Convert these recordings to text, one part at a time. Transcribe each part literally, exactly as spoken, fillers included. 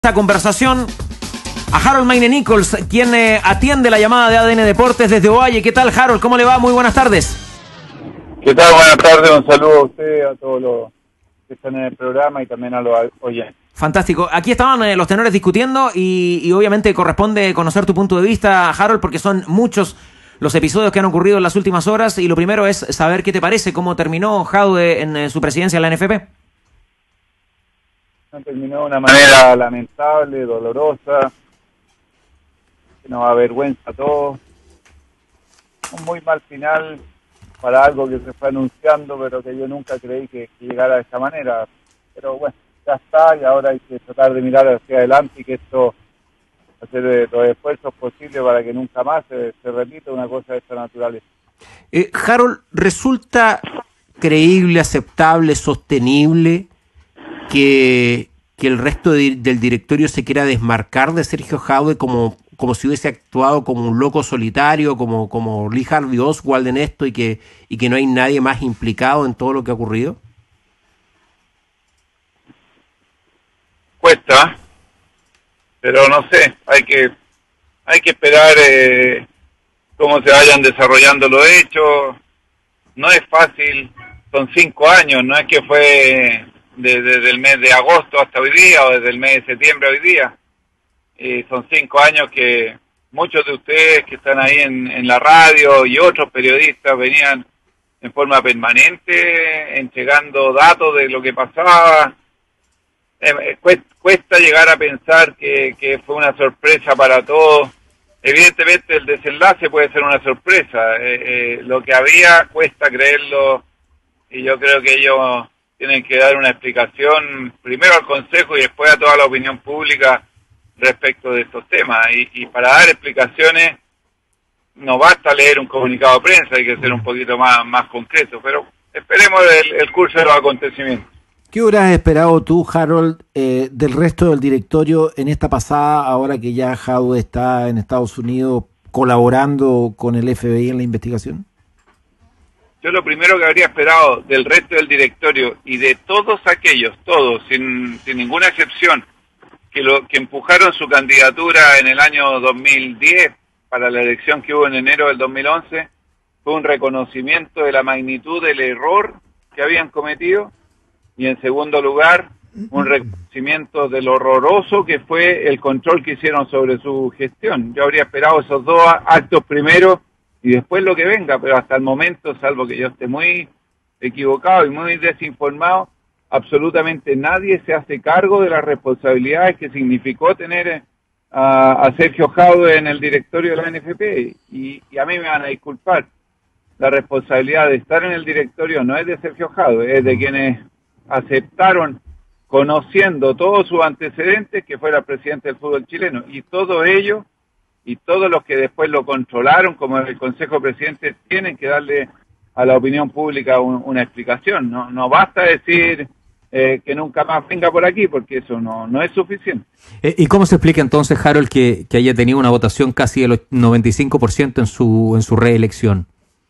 Esta conversación a Harold Mayne Nichols, quien eh, atiende la llamada de A D N Deportes desde Ovalle. ¿Qué tal, Harold? ¿Cómo le va? Muy buenas tardes. ¿Qué tal? Buenas tardes. Un saludo a usted, a todos los que están en el programa y también a los oyentes. Fantástico. Aquí estaban eh, los tenores discutiendo y, y obviamente corresponde conocer tu punto de vista, Harold, porque son muchos los episodios que han ocurrido en las últimas horas y lo primero es saber qué te parece, cómo terminó Jaude en eh, su presidencia en la N F P. Terminó de una manera lamentable, dolorosa, que nos avergüenza a todos. Un muy mal final para algo que se fue anunciando, pero que yo nunca creí que, que llegara de esta manera. Pero bueno, ya está y ahora hay que tratar de mirar hacia adelante y que esto, hacer los esfuerzos posibles para que nunca más se, se repita una cosa de esta naturaleza. Eh, Harold, ¿resulta creíble, aceptable, sostenible que, que el resto de, del directorio se quiera desmarcar de Sergio Jaude como, como si hubiese actuado como un loco solitario, como, como Lee Harvey Oswald en esto y que, y que no hay nadie más implicado en todo lo que ha ocurrido? Cuesta, pero no sé, hay que hay que esperar eh, cómo se vayan desarrollando los hechos. No es fácil, son cinco años, no es que fue desde, desde el mes de agosto hasta hoy día o desde el mes de septiembre a hoy día. Eh, son cinco años que muchos de ustedes que están ahí en, en la radio y otros periodistas venían en forma permanente entregando datos de lo que pasaba. Eh, cuesta, cuesta llegar a pensar que, que fue una sorpresa para todos. Evidentemente el desenlace puede ser una sorpresa. Eh, eh, lo que había cuesta creerlo y yo creo que ellos tienen que dar una explicación primero al Consejo y después a toda la opinión pública respecto de estos temas. Y, y para dar explicaciones no basta leer un comunicado de prensa, hay que ser un poquito más, más concreto. Pero esperemos el, el curso de los acontecimientos. ¿Qué hubieras esperado tú, Harold, eh, del resto del directorio en esta pasada, ahora que ya Jaude está en Estados Unidos colaborando con el F B I en la investigación? Yo lo primero que habría esperado del resto del directorio y de todos aquellos, todos, sin, sin ninguna excepción, que, lo, que empujaron su candidatura en el año dos mil diez para la elección que hubo en enero del dos mil once, fue un reconocimiento de la magnitud del error que habían cometido. Y en segundo lugar, un reconocimiento de lo horroroso que fue el control que hicieron sobre su gestión. Yo habría esperado esos dos actos primero y después lo que venga, pero hasta el momento, salvo que yo esté muy equivocado y muy desinformado, absolutamente nadie se hace cargo de las responsabilidades que significó tener a, a Sergio Jaude en el directorio de la N F P. Y, y a mí me van a disculpar, la responsabilidad de estar en el directorio no es de Sergio Jaude, es de quienes aceptaron, conociendo todos sus antecedentes, que fuera presidente del fútbol chileno, y todo ello, y todos los que después lo controlaron, como el Consejo Presidente, tienen que darle a la opinión pública un, una explicación. No, no basta decir eh, que nunca más venga por aquí, porque eso no, no es suficiente. ¿Y cómo se explica entonces, Harold, que, que haya tenido una votación casi del noventa y cinco por ciento en su, en su reelección?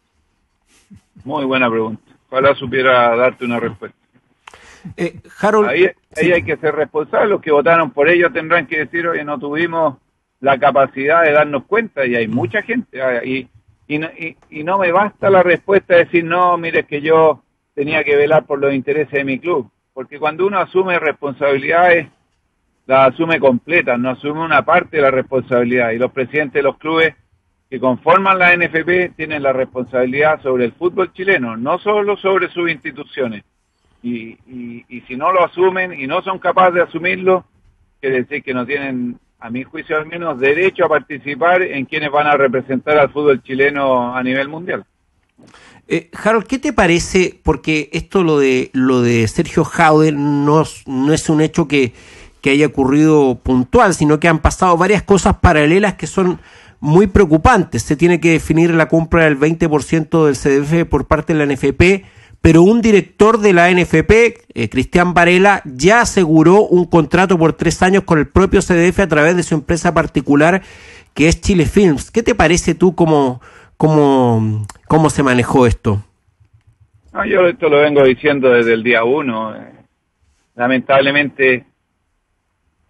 Muy buena pregunta. Ojalá supiera darte una respuesta. Eh, Harold, ahí, ahí sí. hay que ser responsables, los que votaron por ellos tendrán que decir, oye, no tuvimos la capacidad de darnos cuenta, y hay mucha gente, y, y, no, y, y no me basta la respuesta de decir, no, mire, es que yo tenía que velar por los intereses de mi club, porque cuando uno asume responsabilidades, las asume completas, no asume una parte de la responsabilidad, y los presidentes de los clubes que conforman la N F P tienen la responsabilidad sobre el fútbol chileno, no solo sobre sus instituciones. Y, y, y si no lo asumen y no son capaces de asumirlo, quiere decir que no tienen, a mi juicio al menos, derecho a participar en quienes van a representar al fútbol chileno a nivel mundial. Eh, Harold, ¿qué te parece? Porque esto lo de lo de Sergio Jaude no, no es un hecho que, que haya ocurrido puntual, sino que han pasado varias cosas paralelas que son muy preocupantes. Se tiene que definir la compra del veinte por ciento del C D F por parte de la N F P, pero un director de la N F P, eh, Cristian Varela, ya aseguró un contrato por tres años con el propio C D F a través de su empresa particular, que es Chile Films. ¿Qué te parece tú cómo, cómo, cómo se manejó esto? No, yo esto lo vengo diciendo desde el día uno. Lamentablemente,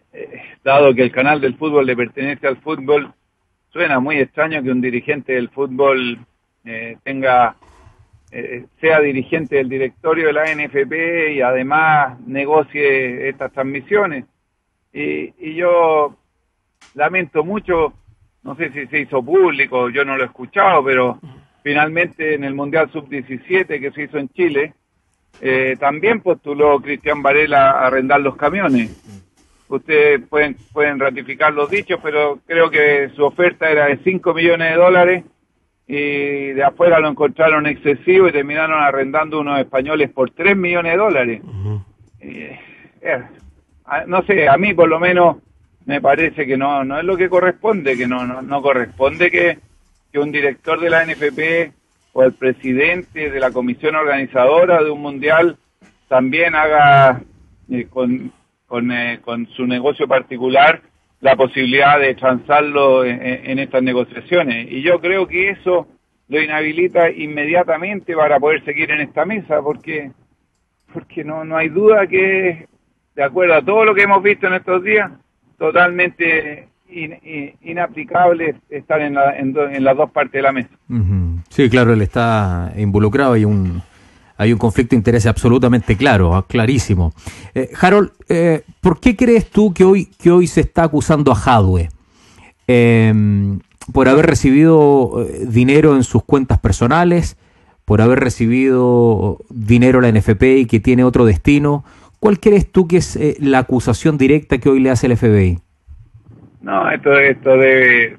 eh, dado que el canal del fútbol le pertenece al fútbol, suena muy extraño que un dirigente del fútbol eh, tenga eh, sea dirigente del directorio de la N F P y además negocie estas transmisiones. Y, y yo lamento mucho, no sé si se hizo público, yo no lo he escuchado, pero finalmente en el Mundial sub diecisiete que se hizo en Chile, eh, también postuló Cristian Varela a arrendar los camiones. Ustedes pueden, pueden ratificar los dichos, pero creo que su oferta era de cinco millones de dólares y de afuera lo encontraron excesivo y terminaron arrendando unos españoles por tres millones de dólares. Uh-huh. eh, eh, no sé, a mí por lo menos me parece que no no es lo que corresponde, que no no, no corresponde que, que un director de la N F P o el presidente de la comisión organizadora de un mundial también haga eh, con, con, eh, con su negocio particular la posibilidad de transarlo en, en estas negociaciones. Y yo creo que eso lo inhabilita inmediatamente para poder seguir en esta mesa, porque porque no no hay duda que, de acuerdo a todo lo que hemos visto en estos días, totalmente in, in, inaplicable estar en, la, en, do, en las dos partes de la mesa. Uh-huh. Sí, claro, él está involucrado y un hay un conflicto de interés absolutamente claro, clarísimo. Eh, Harold, eh, ¿por qué crees tú que hoy que hoy se está acusando a Jadwe eh, por haber recibido dinero en sus cuentas personales, por haber recibido dinero a la N F P y que tiene otro destino? ¿Cuál crees tú que es eh, la acusación directa que hoy le hace el F B I? No, esto, esto debe,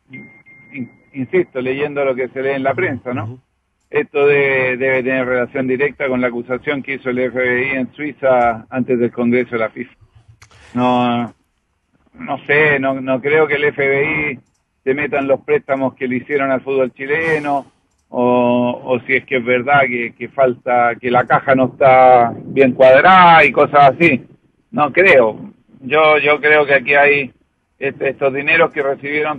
insisto, leyendo lo que se lee en la prensa, ¿no? Uh-huh. Esto de, debe tener relación directa con la acusación que hizo el F B I en Suiza antes del Congreso de la FIFA. No, no sé, no, no creo que el F B I se meta en los préstamos que le hicieron al fútbol chileno, o, o si es que es verdad que, que falta, que la caja no está bien cuadrada y cosas así. No creo. Yo, yo creo que aquí hay este, estos dineros que recibieron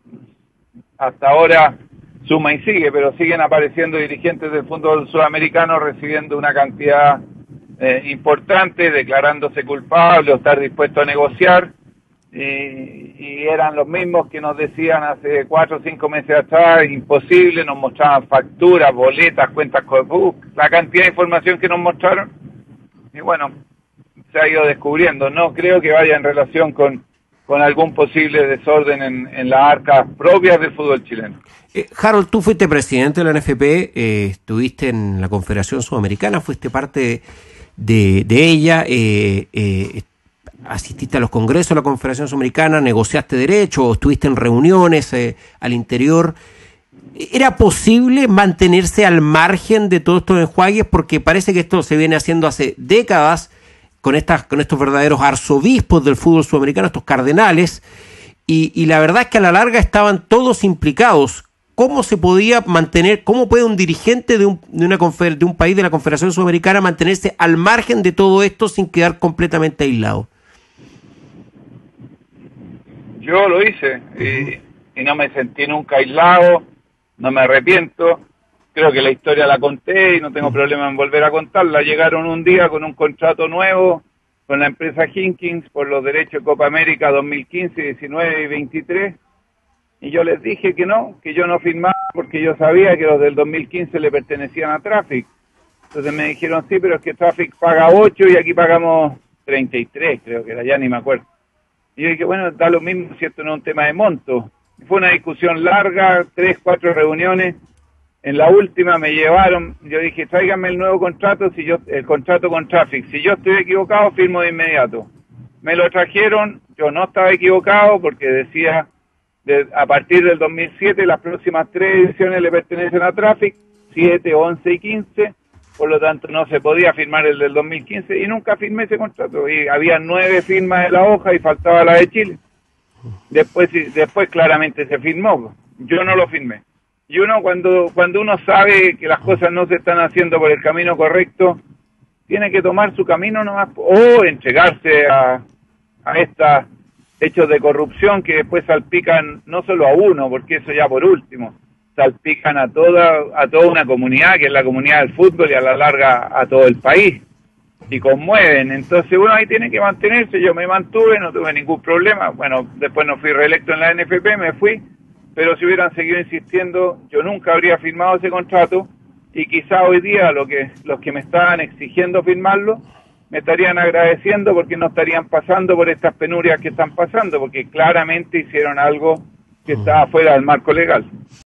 hasta ahora, suma y sigue, pero siguen apareciendo dirigentes del fútbol sudamericano recibiendo una cantidad eh, importante, declarándose culpables o estar dispuestos a negociar, y, y eran los mismos que nos decían hace cuatro o cinco meses atrás, imposible, nos mostraban facturas, boletas, cuentas, uh, la cantidad de información que nos mostraron, y bueno, se ha ido descubriendo. No creo que vaya en relación con, con algún posible desorden en, en las arcas propias del fútbol chileno. Eh, Harold, tú fuiste presidente de la N F P, eh, estuviste en la Confederación Sudamericana, fuiste parte de, de ella, eh, eh, asististe a los congresos de la Confederación Sudamericana, negociaste derechos, estuviste en reuniones eh, al interior. ¿Era posible mantenerse al margen de todos estos enjuagues? Porque parece que esto se viene haciendo hace décadas con estas, con estos verdaderos arzobispos del fútbol sudamericano, estos cardenales, y, y la verdad es que a la larga estaban todos implicados. ¿Cómo se podía mantener, cómo puede un dirigente de un, de, una confer, de un país de la Confederación Sudamericana mantenerse al margen de todo esto sin quedar completamente aislado? Yo lo hice y, y no me sentí nunca aislado, no me arrepiento. Creo que la historia la conté y no tengo problema en volver a contarla. Llegaron un día con un contrato nuevo con la empresa Hinkins por los derechos de Copa América dos mil quince, diecinueve y veintitrés. Y yo les dije que no, que yo no firmaba porque yo sabía que los del dos mil quince le pertenecían a Traffic. Entonces me dijeron, sí, pero es que Traffic paga ocho y aquí pagamos treinta y tres, creo que era, ya ni me acuerdo. Y yo dije, bueno, da lo mismo si esto no es un tema de monto. Y fue una discusión larga, tres, cuatro reuniones. En la última me llevaron, yo dije, tráiganme el nuevo contrato, si yo el contrato con Traffic. Si yo estoy equivocado, firmo de inmediato. Me lo trajeron, yo no estaba equivocado porque decía, de, a partir del dos mil siete, las próximas tres ediciones le pertenecen a Traffic, siete, once y quince, por lo tanto no se podía firmar el del dos mil quince y nunca firmé ese contrato. Y había nueve firmas en la hoja y faltaba la de Chile. Después, después claramente se firmó, yo no lo firmé. Y uno cuando cuando uno sabe que las cosas no se están haciendo por el camino correcto, tiene que tomar su camino nomás, o entregarse a, a estos hechos de corrupción que después salpican no solo a uno, porque eso ya por último, salpican a toda a toda una comunidad, que es la comunidad del fútbol, y a la larga a todo el país. y conmueven. Entonces uno ahí tiene que mantenerse. Yo me mantuve, no tuve ningún problema. Bueno, después no fui reelecto en la N F P, me fui, pero si hubieran seguido insistiendo, yo nunca habría firmado ese contrato, y quizá hoy día lo que los que me estaban exigiendo firmarlo me estarían agradeciendo porque no estarían pasando por estas penurias que están pasando, porque claramente hicieron algo que estaba fuera del marco legal.